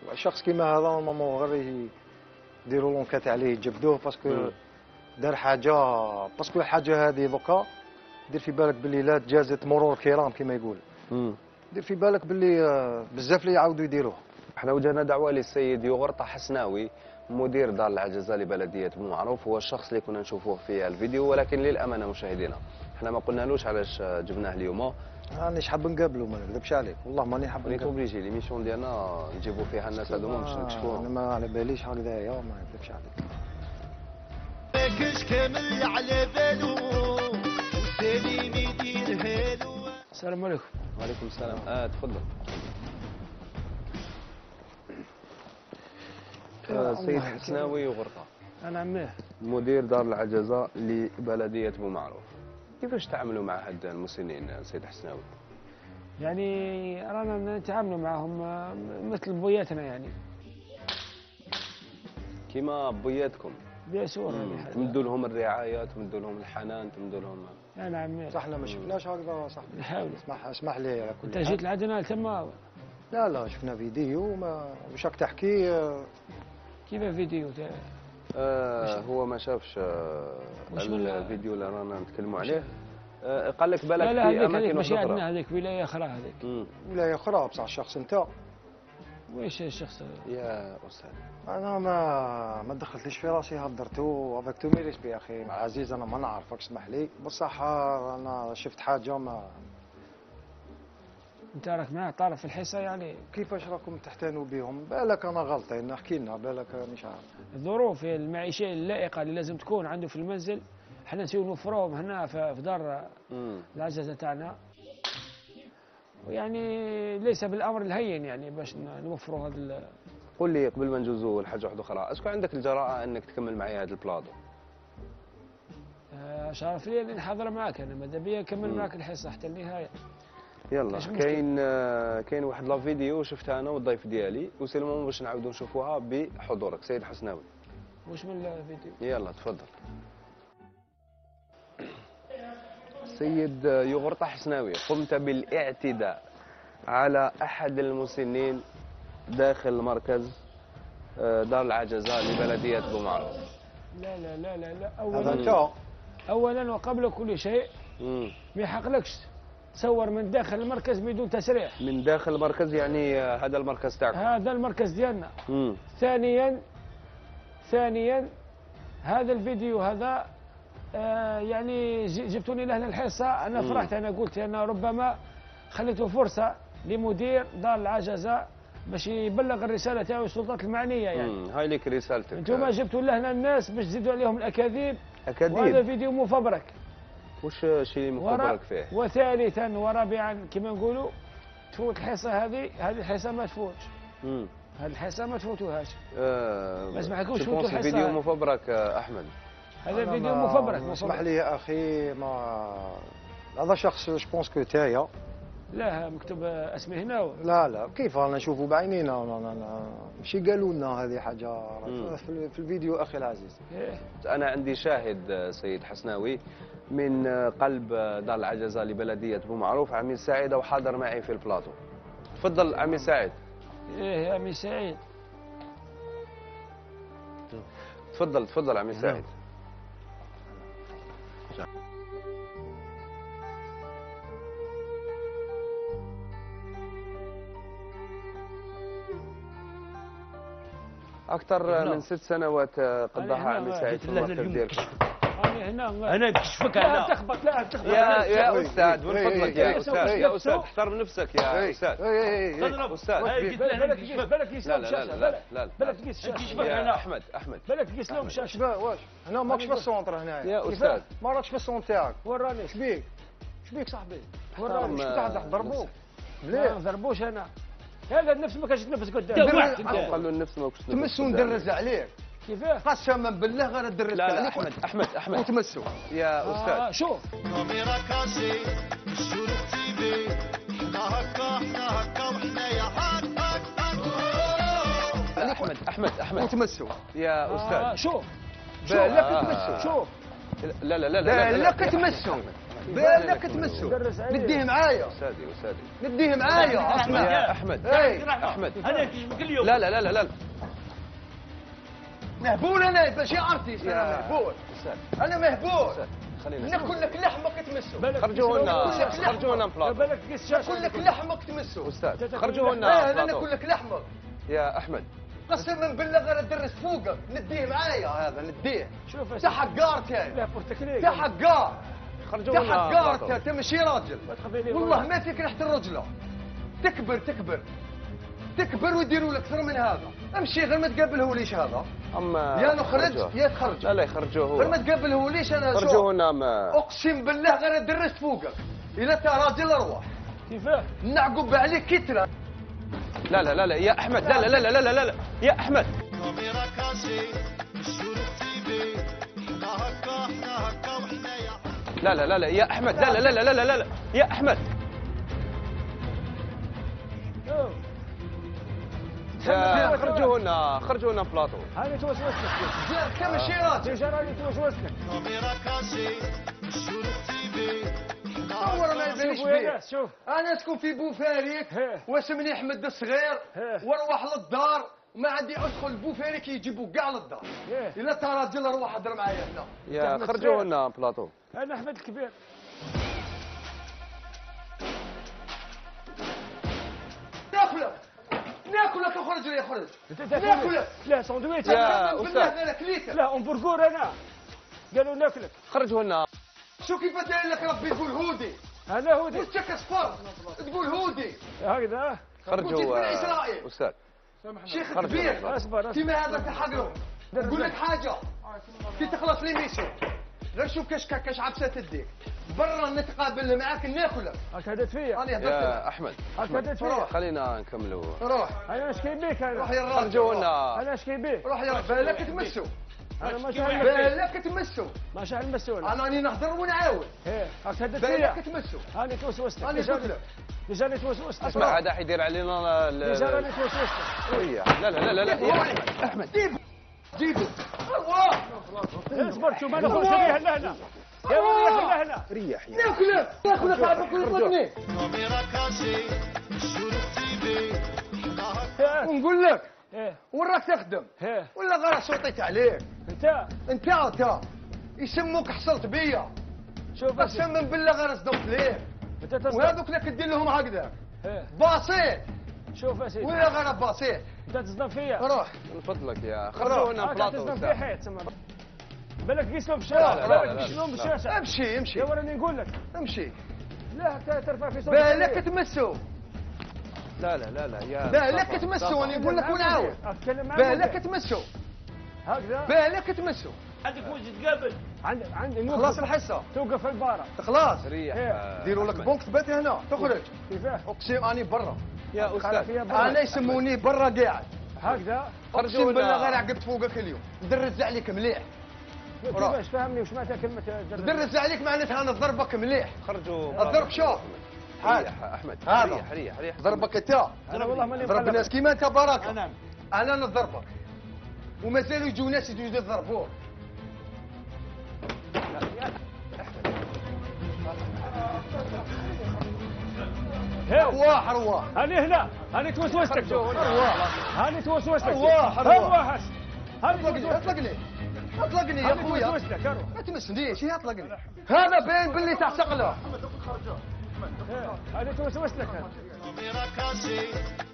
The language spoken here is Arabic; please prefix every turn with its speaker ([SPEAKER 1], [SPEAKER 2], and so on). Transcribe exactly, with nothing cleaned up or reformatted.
[SPEAKER 1] شخص كيما هذا نورمالمون غير يديروا لونكات عليه يجبدوه باسكو دار حاجه باسكو الحاجه هذه دوكا دير في بالك باللي لا تجازت مرور الكرام كما يقول. دير في بالك باللي بزاف اللي يعاودوا يديروها.
[SPEAKER 2] احنا وجهنا دعوه للسيد يغرطة حسناوي مدير دار العجزه لبلديه بومعروف، هو الشخص اللي كنا نشوفوه في الفيديو، ولكن للامانه مشاهدينا احنا ما قلنالوش علاش جبناه اليوم.
[SPEAKER 1] رانيش حاب نقابلو ما نكذبش عليك، والله ماني حاب
[SPEAKER 2] نقابلو. اوبليجي ليميسيون ديالنا نجيبوا فيها الناس هذوما باش نكشفوهم.
[SPEAKER 1] انا ما على باليش هكذايا ما نكذبش عليك.
[SPEAKER 3] كاش كامل على بالو وسالم يدير هالو.
[SPEAKER 4] السلام عليكم.
[SPEAKER 2] وعليكم السلام. اه تفضل. آه سيد حسناوي وغرطة.
[SPEAKER 4] انا عماه.
[SPEAKER 2] مدير دار العجزه لبلديه بومعروف. كيفاش تعاملوا مع هاد المسنين سيد حسناوي؟
[SPEAKER 4] يعني رانا نتعاملوا معهم مثل بوياتنا يعني.
[SPEAKER 2] كيما بوياتكم؟
[SPEAKER 4] بيان سور.
[SPEAKER 2] تمدوا لهم الرعايه، تمدوا لهم الحنان، تمدوا لهم.
[SPEAKER 4] انا عمي.
[SPEAKER 1] صح. احنا ما شفناش هكذا صاحبي.
[SPEAKER 4] نحاول.
[SPEAKER 1] اسمح اسمح لي على كل
[SPEAKER 4] انت جيت لعندنا تما؟
[SPEAKER 1] لا لا شفنا فيديو ما واش راك تحكي.
[SPEAKER 4] كيف فيديو تاع؟
[SPEAKER 2] آه هو ما شافش آه الفيديو اللي رانا نتكلموا عليه. آه قال لك بالك
[SPEAKER 4] لا
[SPEAKER 2] في اماكن
[SPEAKER 4] ماشي عندنا هذيك ولايه اخرى هذيك.
[SPEAKER 1] ولايه اخرى بصح الشخص انت.
[SPEAKER 4] واش الشخص
[SPEAKER 2] يا استاذ؟
[SPEAKER 1] انا ما ما دخلتليش في راسي هضرتو افيك تو ميريس بي اخي عزيز. انا ما نعرفك اسمح لي بصح انا شفت حاجه ما.
[SPEAKER 4] انت راك معاه طارف في الحصه يعني.
[SPEAKER 1] كيفاش راكم تحتانوا بهم؟ بالك انا غلطين احكي لنا بالك مش عارف.
[SPEAKER 4] الظروف المعيشيه اللائقه اللي لازم تكون عنده في المنزل احنا نسيو نوفروهم هنا في دار العجزه تاعنا، ويعني ليس بالامر الهين يعني باش نوفروا هذا.
[SPEAKER 2] قول لي قبل ما نجوزوا لحاجه واحده اخرى، اسكو عندك الجراءه انك تكمل معايا هذا البلاطو؟
[SPEAKER 4] آه شرف لي اني نحضر معاك، انا ماذا بيا نكمل معاك الحصه حتى النهايه.
[SPEAKER 2] يلا كاين كاين واحد لا فيديو شفتها انا والضيف ديالي وسلموا باش نعاودوا نشوفوها بحضورك سيد حسناوي.
[SPEAKER 4] واش من الفيديو؟
[SPEAKER 2] يلا تفضل. سيد يغرطة حسناوي، قمت بالاعتداء على احد المسنين داخل مركز دار العجزه لبلديه بومعروف.
[SPEAKER 4] لا لا لا لا لا
[SPEAKER 1] اولا
[SPEAKER 4] اولا وقبل كل شيء ما يحقلكش تصور من داخل المركز بدون تسريح.
[SPEAKER 2] من داخل المركز يعني هذا المركز تاعكم؟
[SPEAKER 4] هذا المركز ديالنا. ثانيا ثانيا هذا الفيديو هذا آه يعني جبتوني له الحصه انا مم. فرحت. انا قلت انا ربما خليته فرصه لمدير دار العجزه باش يبلغ الرساله تاعو السلطات المعنيه يعني.
[SPEAKER 2] امم هاي لك رسالتك.
[SPEAKER 4] انتم جبتوا لهنا الناس باش تزيدوا عليهم الاكاذيب.
[SPEAKER 2] اكاذيب.
[SPEAKER 4] وهذا فيديو مفبرك.
[SPEAKER 2] واش الشيء اللي مفبرك فيه؟
[SPEAKER 4] وثالثا ورابعا كما نقولوا تفوت الحصه هذه، هذه الحصه ما تفوتش. امم هذه الحصه ما تفوتوهاش.
[SPEAKER 2] آه
[SPEAKER 4] ما اسمحكمش تفوتوا الحصه.
[SPEAKER 2] فيديو مفبرك احمد.
[SPEAKER 4] هذا فيديو مفبرك.
[SPEAKER 1] اسمح لي يا اخي ما هذا شخص جو بونس كو تايا.
[SPEAKER 4] لا مكتوب اسمي هنا و...
[SPEAKER 1] لا لا كيف رانا نشوفوا بعينينا. ماشي قالوا لنا هذه حاجه في الفيديو اخي العزيز.
[SPEAKER 2] انا عندي شاهد سيد حسناوي من قلب دار العجزه لبلديه بومعروف، عميد سعيد وحاضر معي في البلاطو. تفضل عميد سعيد.
[SPEAKER 4] ايه يا عميد سعيد.
[SPEAKER 2] تفضل تفضل عميد سعيد. أكثر من ست سنوات قضاها عمي سعيد في المركز ديالكم.
[SPEAKER 4] أنا هنا
[SPEAKER 3] أنا نكشفك أنا.
[SPEAKER 4] لا تخبط لا تخبط.
[SPEAKER 2] يا يا أستاذ من فضلك يا أستاذ يا أستاذ احترم نفسك يا أستاذ.
[SPEAKER 3] تضرب
[SPEAKER 2] أستاذ.
[SPEAKER 4] بالك بالك يقيس لهم الشاشة.
[SPEAKER 2] لا لا لا
[SPEAKER 4] بالك تقيس الشاشة.
[SPEAKER 2] يا أحمد أحمد.
[SPEAKER 4] بالك تقيس لهم الشاشة.
[SPEAKER 1] واش هنا ماكش في السونتر هنايا
[SPEAKER 2] يا أستاذ.
[SPEAKER 1] ما راكش في السونتر تاعك.
[SPEAKER 4] وراني.
[SPEAKER 1] اش بيك؟ اش بيك صاحبي؟
[SPEAKER 4] وراني.
[SPEAKER 1] اش فتح ضربوك؟
[SPEAKER 4] لا ما ضربوش أنا. هذا النفس ما كانش يتنفس قدام.
[SPEAKER 2] قال له النفس ما كنتش
[SPEAKER 1] تمسو ندرز عليك.
[SPEAKER 4] كيفاه؟
[SPEAKER 1] قسما بالله غير ندرز عليك.
[SPEAKER 2] لا احمد احمد احمد
[SPEAKER 1] وتمسو
[SPEAKER 2] يا استاذ.
[SPEAKER 4] آه شوف
[SPEAKER 3] كاميرا كاشي الشروق تي في حنا هكا حنا هكا وحنايا هاك هاك هاك.
[SPEAKER 2] احمد احمد احمد
[SPEAKER 1] وتمسو
[SPEAKER 2] يا استاذ.
[SPEAKER 4] آه شوف
[SPEAKER 1] بالك تمسو.
[SPEAKER 4] شوف
[SPEAKER 2] لا لا لا لا
[SPEAKER 1] بالك تمسو. بالك تمسو
[SPEAKER 4] درس عليه.
[SPEAKER 1] نديه معايا
[SPEAKER 2] أستاذي أستاذي
[SPEAKER 1] نديه معايا اسمع
[SPEAKER 2] يا أحمد
[SPEAKER 1] اي
[SPEAKER 2] أحمد
[SPEAKER 5] انا كل يوم
[SPEAKER 2] لا لا لا لا لا
[SPEAKER 1] مهبول انا باش ارتيست انا
[SPEAKER 2] يا
[SPEAKER 1] مهبول
[SPEAKER 2] أستاذ
[SPEAKER 1] انا مهبول
[SPEAKER 2] أستاذ خلينا
[SPEAKER 1] ناكل لك لحمك تمسو
[SPEAKER 4] بالك
[SPEAKER 2] خرجوا لنا
[SPEAKER 1] بالك
[SPEAKER 2] خرجوا لنا من بلاطو
[SPEAKER 4] بالك قيس الشاشه
[SPEAKER 1] ناكل لك لحمك تمسو
[SPEAKER 2] أستاذ
[SPEAKER 4] تاكل
[SPEAKER 2] خرجوا
[SPEAKER 1] اه
[SPEAKER 2] لنا
[SPEAKER 1] انا
[SPEAKER 2] من
[SPEAKER 1] ناكل
[SPEAKER 2] بلاطو
[SPEAKER 1] لك لحمك
[SPEAKER 2] يا أحمد
[SPEAKER 1] قسما بالله غير ادرس فوقك نديه معايا هذا نديه
[SPEAKER 4] شوف
[SPEAKER 1] انت حقار كاين
[SPEAKER 4] لا بور تكنيك
[SPEAKER 1] انت حقار
[SPEAKER 2] خرجوا
[SPEAKER 1] انت
[SPEAKER 2] لنا
[SPEAKER 1] حقار
[SPEAKER 2] بلاطو.
[SPEAKER 1] انت ماشي راجل
[SPEAKER 4] ما تخبي لي
[SPEAKER 1] والله ما فيك ريحه الرجله تكبر تكبر تكبر ويديروا لك اكثر من هذا امشي غير ما تقابله ليش هذا
[SPEAKER 2] أما
[SPEAKER 1] يا نخرج
[SPEAKER 2] خرجوه.
[SPEAKER 1] يا تخرج
[SPEAKER 2] لا لا يخرجوه
[SPEAKER 1] غير ما
[SPEAKER 2] هو
[SPEAKER 1] تقابله ليش انا شوف.
[SPEAKER 2] خرجوه هنا ما
[SPEAKER 1] اقسم بالله غير درست فوقك اذا انت راجل اروح
[SPEAKER 4] كيفاه
[SPEAKER 1] نعقب عليك كتره
[SPEAKER 2] لا لا لا لا يا أحمد لا لا لا لا لا لا لا يا أحمد
[SPEAKER 3] كاميرا كاسي الشروق تيفي احنا هكا احنا هكا وحنا يا
[SPEAKER 2] لا لا لا لا يا أحمد لا لا لا لا لا لا لا يا أحمد
[SPEAKER 4] شوف
[SPEAKER 2] يا خرجوه هنا خرجوه هنا بلاطو
[SPEAKER 4] هاني توسوس لك
[SPEAKER 1] انت ماشي راجل
[SPEAKER 4] ديجا راني توسوس لك
[SPEAKER 3] كاميرا كاسي الشروق تيفي
[SPEAKER 1] تصور ما يبانيش
[SPEAKER 4] شوفوا يا
[SPEAKER 1] بيه
[SPEAKER 4] ناس شوف
[SPEAKER 1] انا اسكن في بوفاريك
[SPEAKER 4] هيه.
[SPEAKER 1] واسمني احمد الصغير
[SPEAKER 4] هيه.
[SPEAKER 1] واروح للدار وما عندي ادخل بوفاريك يجيبوا كاع للدار
[SPEAKER 4] هيه.
[SPEAKER 1] الا انت راجل روح هضر معايا هنا
[SPEAKER 2] يا
[SPEAKER 4] أحمد
[SPEAKER 2] خرجوه
[SPEAKER 4] صغير.
[SPEAKER 2] هنا بلاطو
[SPEAKER 4] انا احمد الكبير
[SPEAKER 1] ناكلك ناكلك اخرج لي اخرج
[SPEAKER 4] انت تاكل
[SPEAKER 1] ناكلك
[SPEAKER 4] لا ساندويتش
[SPEAKER 2] يا
[SPEAKER 1] بالله
[SPEAKER 2] أستاذ.
[SPEAKER 1] غير كليتك
[SPEAKER 4] لا امبرجور انا قالوا ناكلك
[SPEAKER 2] خرجوه هنا
[SPEAKER 1] شو كيف داير لك ربي تقول هودي
[SPEAKER 4] انا هودي
[SPEAKER 1] وشك اصفر تقول هودي
[SPEAKER 4] هكذا
[SPEAKER 1] وجيت من
[SPEAKER 2] خرجوا
[SPEAKER 1] إسرائيل.
[SPEAKER 2] أستاذ
[SPEAKER 1] شيخ
[SPEAKER 2] خرج
[SPEAKER 1] كبير
[SPEAKER 2] والله.
[SPEAKER 4] اصبر اصبر
[SPEAKER 1] كيما هذا تحقره نقول لك حاجه كي تخلص لي ميسيون غير شوف كاش كاش عبسه تديك برا نتقابل معاك ناكلك
[SPEAKER 4] هاك هدت فيا
[SPEAKER 1] انا هدرت
[SPEAKER 2] يا أحمد
[SPEAKER 4] هاك هدت فيا
[SPEAKER 2] خلينا نكملوا
[SPEAKER 1] روح
[SPEAKER 4] انا اشكي بيك
[SPEAKER 1] روح
[SPEAKER 4] انا
[SPEAKER 1] يا الراجل
[SPEAKER 2] خرجوه
[SPEAKER 1] روح.
[SPEAKER 2] هنا
[SPEAKER 4] انا اشكي بيك
[SPEAKER 1] روح يا رجل بالك تمسوا
[SPEAKER 4] انا ما شاء
[SPEAKER 1] بالك تمسوا
[SPEAKER 4] ما شاء المسؤول
[SPEAKER 1] انا راني نهضر ونعاود
[SPEAKER 4] ايه هاك هدت
[SPEAKER 1] بالك
[SPEAKER 4] فيا
[SPEAKER 1] تمسوا
[SPEAKER 4] هاني توسوس لك
[SPEAKER 1] انا قلت لك
[SPEAKER 4] ديجاني توسوس لك
[SPEAKER 2] اسمع هذا حيدير علينا ال-
[SPEAKER 4] ديجا
[SPEAKER 2] ال-
[SPEAKER 4] راني توسوس لك
[SPEAKER 2] إيه. لا لا لا لا لا يا أحمد أحمد
[SPEAKER 1] جيبوا جيبوا الله
[SPEAKER 4] اصبر شوف ما نخرج ليه لهنا يا ولد لهنا
[SPEAKER 2] ريح يا
[SPEAKER 1] ناكلك ناكلك عاد كل طقني
[SPEAKER 3] كاميرا كاسي الشروق تيفي احنا هكا
[SPEAKER 1] ونقول لك
[SPEAKER 4] ايه
[SPEAKER 1] وين راك تخدم
[SPEAKER 4] ايه
[SPEAKER 1] ولا غير صوتيت عليك
[SPEAKER 4] انت
[SPEAKER 1] انت انت يسموك حصلت بيا
[SPEAKER 4] شوف أسي.
[SPEAKER 1] قسما بالله غير صدمت ليه
[SPEAKER 4] انت تصدق
[SPEAKER 1] وهذوك لك دير لهم هكذا
[SPEAKER 4] ايه
[SPEAKER 1] باصيت
[SPEAKER 4] شوف اسيدي
[SPEAKER 1] ولا غير باصيت
[SPEAKER 4] انت تصدم فيا
[SPEAKER 1] روح
[SPEAKER 2] من فضلك يا خرجوه هنا
[SPEAKER 4] هاك
[SPEAKER 2] بلاطو
[SPEAKER 4] تصدم
[SPEAKER 2] أستاذ.
[SPEAKER 4] في حيط تسمى بالك قيسهم
[SPEAKER 2] لا،
[SPEAKER 4] بالشاشه
[SPEAKER 2] لا، لا،
[SPEAKER 4] بالك
[SPEAKER 2] لا.
[SPEAKER 4] قيسهم بالشاشه
[SPEAKER 1] امشي امشي
[SPEAKER 4] يا وراني نقول لك
[SPEAKER 1] امشي
[SPEAKER 4] لا حتى ترفع في صوتك
[SPEAKER 1] بالك تمسوا
[SPEAKER 2] لا لا لا لا يا
[SPEAKER 1] بالك
[SPEAKER 2] مصطفى،
[SPEAKER 1] تمسوا
[SPEAKER 2] مصطفى.
[SPEAKER 1] انا نقول لك ونعاود
[SPEAKER 4] اتكلم معك
[SPEAKER 1] بالك تمسوا
[SPEAKER 4] هكذا
[SPEAKER 1] بالك تمسوا
[SPEAKER 5] عندك وجه تقابل
[SPEAKER 4] عندي عندي
[SPEAKER 1] خلاص الحصه
[SPEAKER 4] توقف في البارة
[SPEAKER 1] خلاص
[SPEAKER 2] ريح
[SPEAKER 4] إيه.
[SPEAKER 2] آه،
[SPEAKER 1] ديروا لك
[SPEAKER 2] أحمد.
[SPEAKER 1] بنك ثبات هنا تخرج
[SPEAKER 4] كيفاه
[SPEAKER 1] اقسم اني برا
[SPEAKER 2] يا
[SPEAKER 4] خلي
[SPEAKER 2] أستاذ
[SPEAKER 4] فيها برا.
[SPEAKER 1] انا يسموني برا قاعد
[SPEAKER 4] هكذا
[SPEAKER 1] اقسم
[SPEAKER 2] خرجونا.
[SPEAKER 1] بالله غير عقبت فوقك اليوم درز عليك مليح روح.
[SPEAKER 4] كيفاش فهمني وش معناتها كلمة درس
[SPEAKER 1] درز عليك معناتها انا ضربك مليح
[SPEAKER 2] خرجوا
[SPEAKER 1] الضرب شوف هذا
[SPEAKER 2] ريح أحمد
[SPEAKER 1] هذا.
[SPEAKER 2] ريح ريح ريح
[SPEAKER 1] ضربك انت
[SPEAKER 4] انا والله ماني
[SPEAKER 1] ضرب
[SPEAKER 4] مقلب.
[SPEAKER 1] الناس كيما انت بركه
[SPEAKER 5] نعم
[SPEAKER 1] انا نضربك ومازالوا يجوا ناس يجوا يضربوك
[SPEAKER 4] هاو
[SPEAKER 1] ارواح ارواح
[SPEAKER 4] هاني هنا هاني توسوس لك هاني توسوس لك
[SPEAKER 1] أرواح، أرواح.
[SPEAKER 4] أرواح. هاني
[SPEAKER 1] اطلقني
[SPEAKER 4] توسوس لك
[SPEAKER 1] اطلقني اطلقني يا
[SPEAKER 4] هاني
[SPEAKER 1] اخويا
[SPEAKER 4] توسوس لك أروح.
[SPEAKER 1] ما تمسنيش هي اطلقني هذا باين باللي تعتقله
[SPEAKER 4] هاني توسوس لك
[SPEAKER 3] كاميرا كاسي